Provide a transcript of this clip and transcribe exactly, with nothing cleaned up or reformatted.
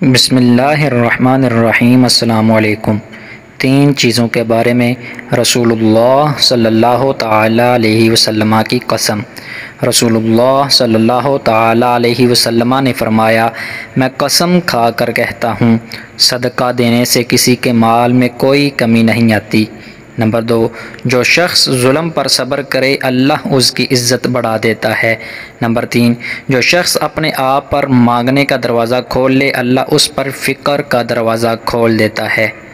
बिस्मिल्लाहिर्रहमानिर्रहीम। अस्सलामु अलैकुम। तीन चीज़ों के बारे में रसूलुल्लाह सल्लल्लाहु ताला अलैहि वसल्लम की कसम। रसूलुल्लाह सल्लल्लाहु ताला अलैहि वसल्लम ने फ़रमाया, मैं कसम खा कर कहता हूँ, सदका देने से किसी के माल में कोई कमी नहीं आती। नंबर दो, जो शख्स जुल्म पर सब्र करे अल्लाह उसकी इज़्ज़त बढ़ा देता है। नंबर तीन, जो शख्स अपने आप पर मांगने का दरवाज़ा खोल ले अल्लाह उस पर फ़िक्र का दरवाज़ा खोल देता है।